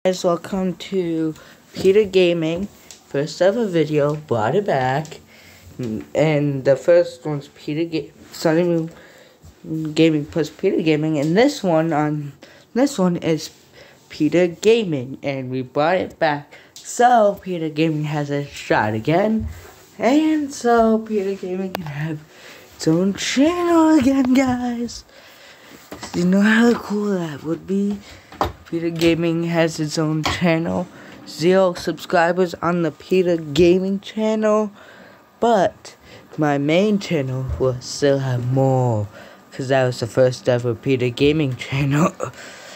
Guys, welcome to Peter Gaming. First ever video, brought it back. And the first one's Sunny Moon Gaming plus Peter Gaming, and this one is Peter Gaming, and we brought it back. So Peter Gaming has a shot again, and so Peter Gaming can have its own channel again, guys. You know how cool that would be? Peter Gaming has its own channel. 0 subscribers on the Peter Gaming channel, but my main channel will still have more, because that was the first ever Peter Gaming channel.